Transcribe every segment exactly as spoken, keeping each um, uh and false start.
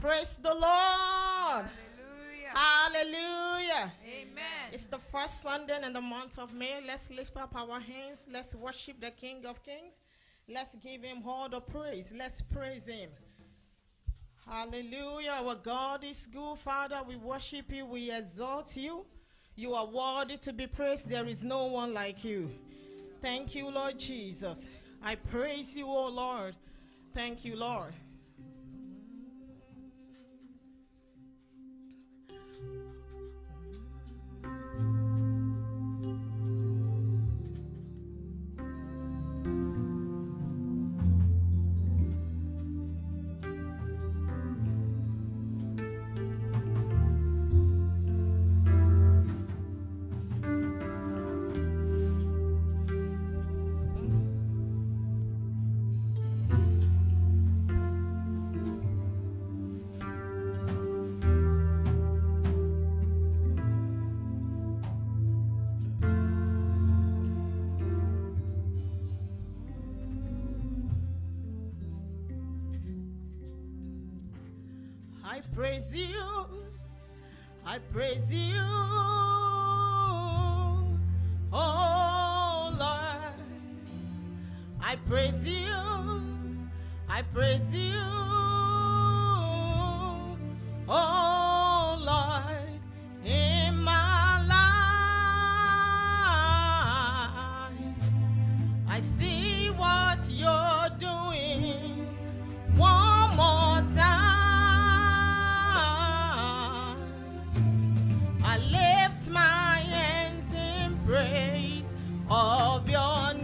Praise the Lord. Hallelujah. Hallelujah. Amen. It's the first Sunday in the month of May. Let's lift up our hands. Let's worship the King of Kings. Let's give him all the praise. Let's praise him. Hallelujah. Our God is good, Father. We worship you. We exalt you. You are worthy to be praised. There is no one like you. Thank you, Lord Jesus. I praise you, oh Lord. Thank you, Lord. I praise you, I praise you, oh Lord. I praise you, I praise you, oh Lord. In my life, I see what you're doing. One more time. I lift my hands in praise of your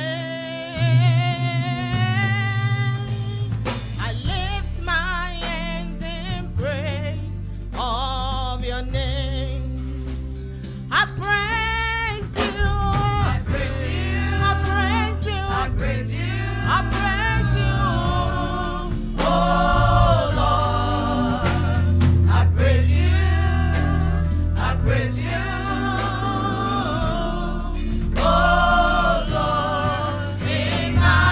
name. I lift my hands in praise of your name. I praise you. I praise you. I praise you. I praise you. I praise you. Oh Lord, I praise you. Praise you, oh Lord, in my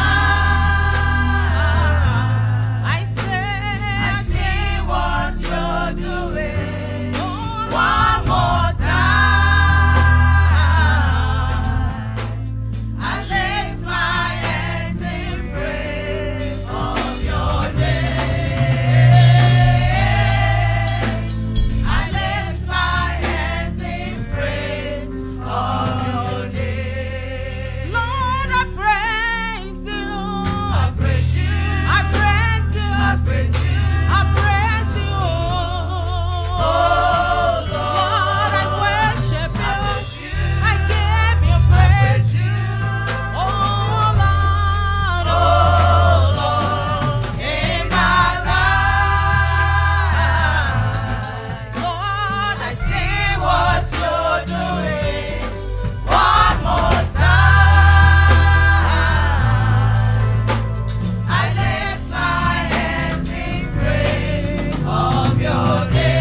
life. I say, I see what you're doing. One more time, I lift my hands in praise of your name. I lift my Lord, I praise you. I praise you. I praise you. I praise you. I praise you. Oh Lord, I worship you. I give you praise. Oh Lord, oh Lord, in my life, Lord, I see what you're doing. One more time, I lift my hands in praise of your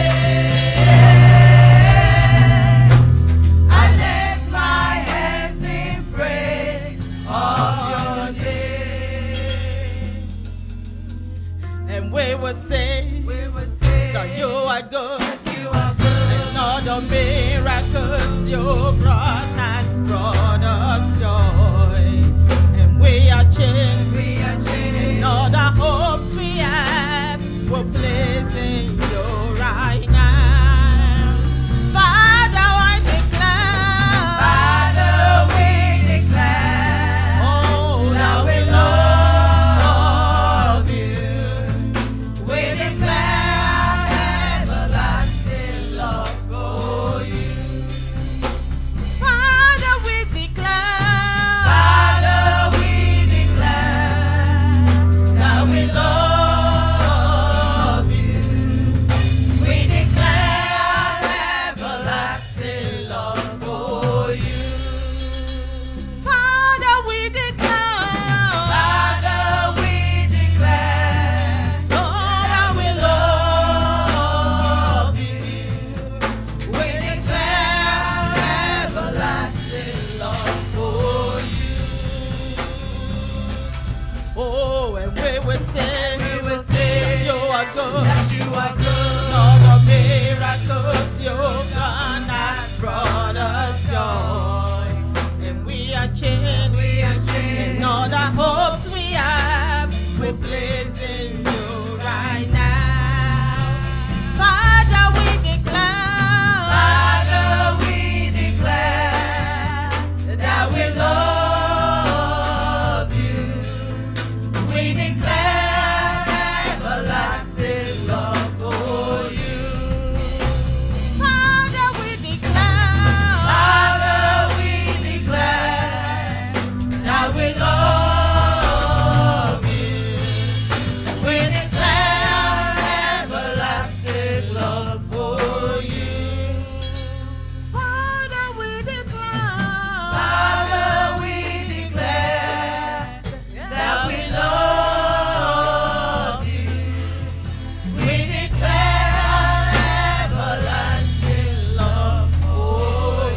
name. I lift my hands in praise of your name. And we will say, we will say that you are good, you are good, and all the miracles you brought has brought us joy. And we are changed, we are changed, and all the hopes we have, we're pleasing you right now. Father, I declare, Father, we declare, oh, that we love you. We declare everlasting hopes we have, we're pleasing you right now. Father, we declare, Father, we declare that we love you. We declare everlasting love for you. Father, we declare, Father, we declare that we love you. We declare everlasting love for you. Father, we declare, Father, we declare that we love you. We declare everlasting love for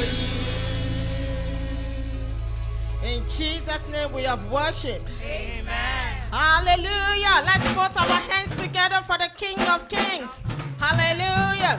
you. In Jesus' name we have worshiped. Amen. Hallelujah. Let's put our hands together for the King of Kings. Hallelujah.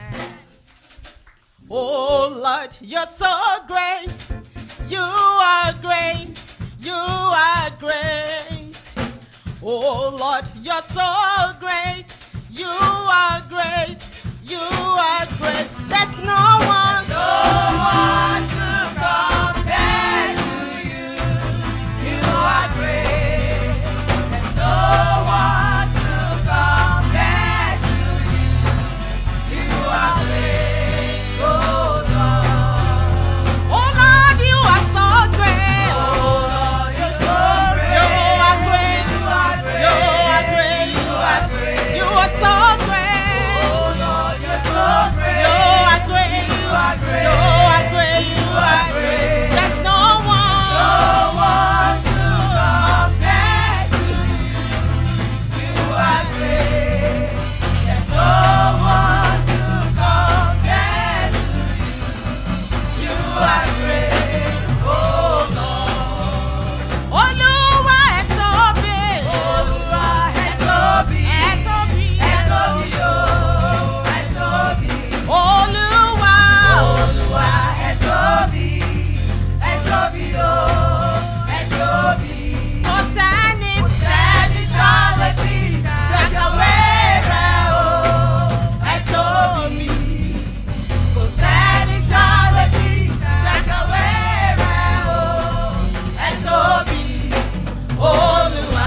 Oh Lord, you're so great. You are great. You are great. Oh Lord, you're so great. You are great. You are great. There's no one, no one to compare to you. You are great. There's no one to compare to you. You are great. Oh Lord. Oh Lord, you are so great. Oh Lord, you're so great. You are great. You are great. You are great. You are great. You are so great. Oh Lord, you're so great. You are great. You are great. You are great. You are great. There's no one, no one to compare to you. You are great. There's no one to compare to you. You are great. Oh Lord. Olúwa ẹ tóbi. Olúwa ẹ tóbi. Ẹ tóbi. Ẹ tóbi o. Ẹ tóbi. Olúwa. Olúwa ẹ tóbi. Ẹ tóbi o. Ẹ tóbi. Kò sẹ́ni. Kò sẹ́ni tá lè fi ṣàkàwé rẹ̀ o. Ẹ tóbi. Kò sẹ́ni tá lè fi ṣàkàwé rẹ̀ o. Ẹ tóbi. Olúwa.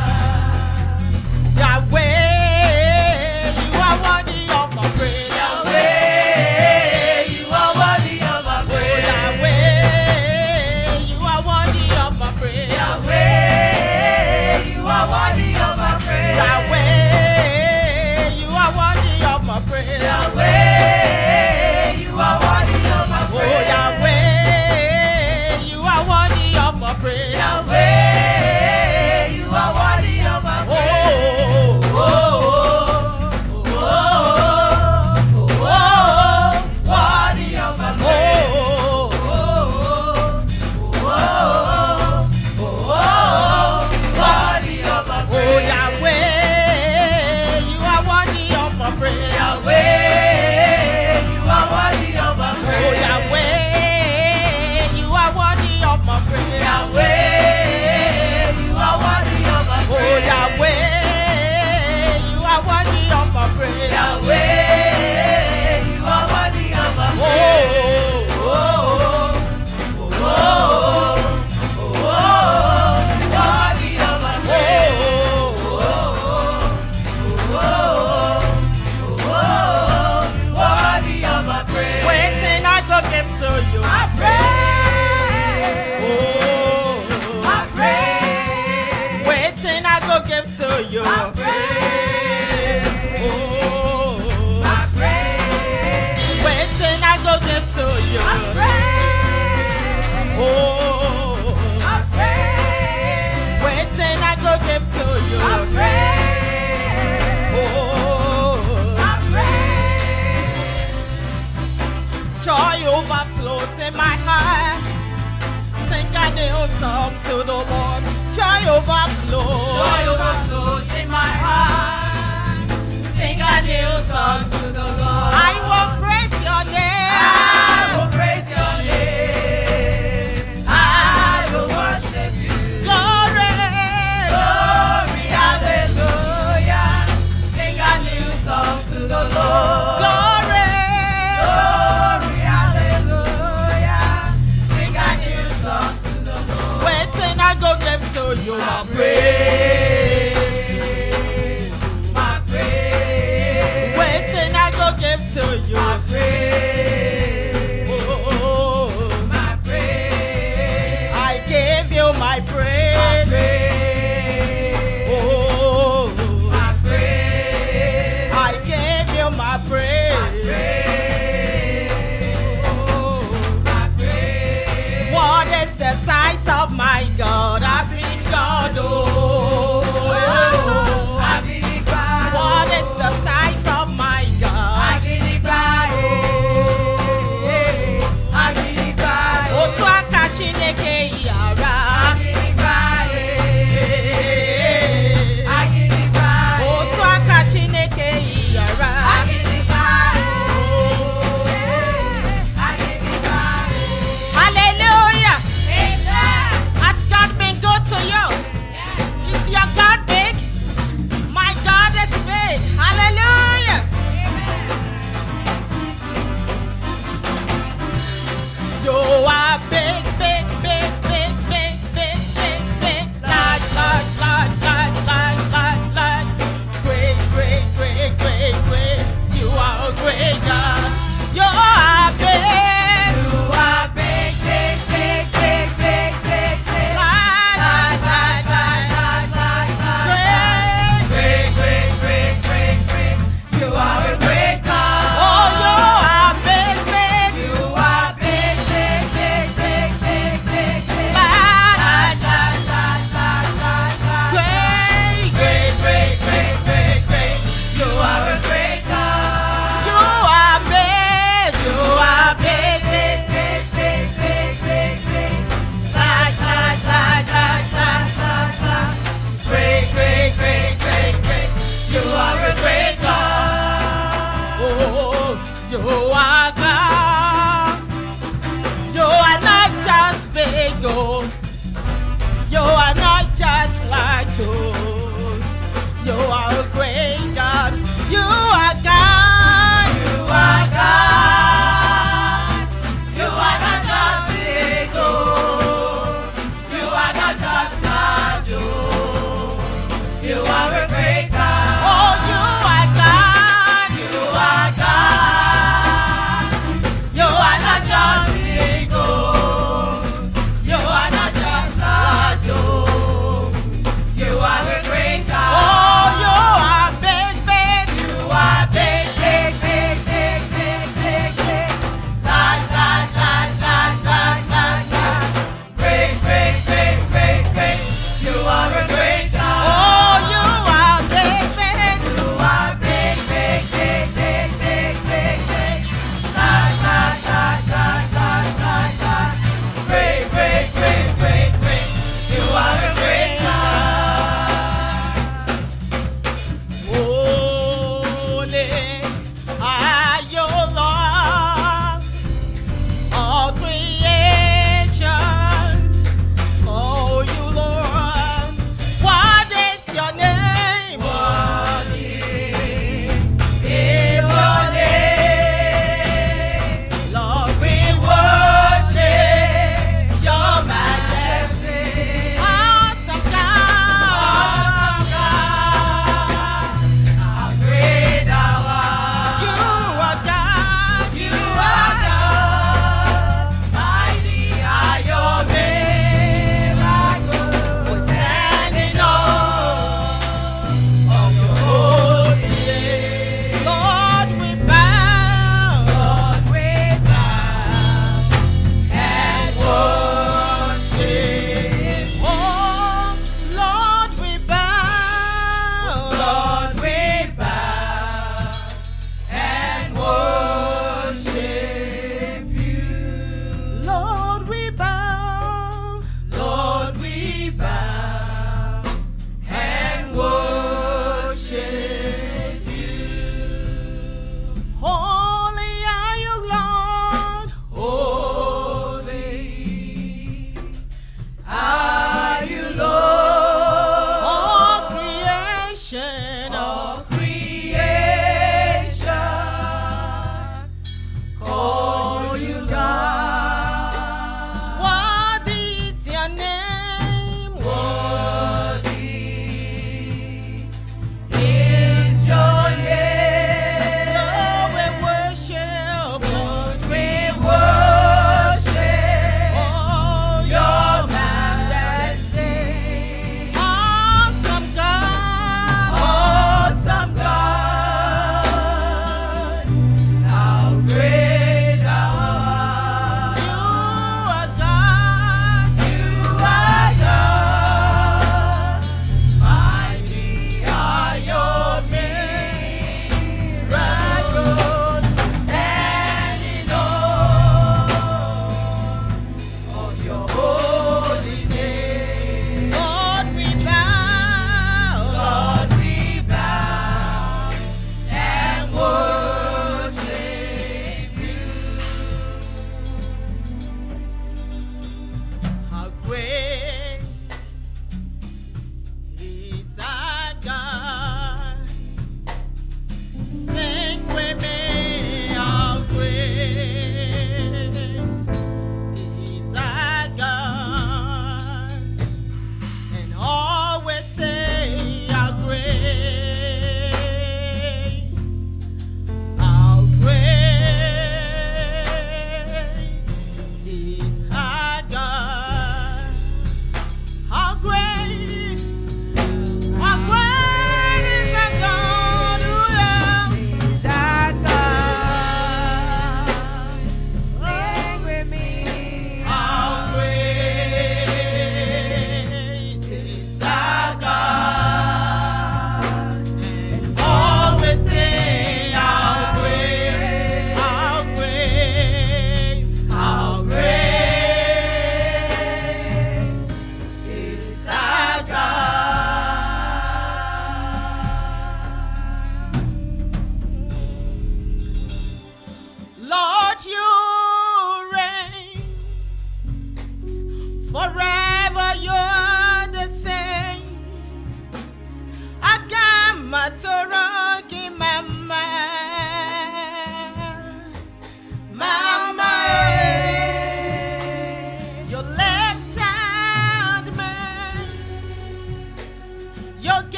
Yahweh, you are worthy of my praise. Yahweh, you are worthy of my praise. Yahweh, you are worthy of my praise. Yahweh, you are worthy of my praise. Yahweh, you are worthy of my praise. Yahweh, you are worthy of my praise. Oh Yahweh, you are worthy of my praise. Yahweh, you are worthy of my praise. Oh, oh, oh, oh, oh, oh, worthy of my praise. Oh, oh, oh, oh, oh, worthy of my praise. Oh Yahweh, you are worthy of my praise. Yahweh, you are worthy of my praise. Oh Yahweh, you are worthy of my praise. Yahweh, you are worthy of my praise. Oh Yahweh, you are worthy of my praise. Yahweh, you are worthy of my praise. Oh, oh, oh, oh, oh, oh, worthy of my praise. Oh, oh, oh, oh, worthy of my praise. Waiting, I go give to you. I pray. Oh, I pray. Waiting, I go give to you. I pray. Oh, I pray. Waiting, I go give to you. I pray. Oh, I pray. Waiting, I go give to you. I pray. Oh, I pray. Joy overflows in my heart. Sing a new song to the Lord. Joy overflows. Joy overflows in my heart. Sing a new song to the Lord. I will praise your name. I will praise your name. I will worship you. you my praise.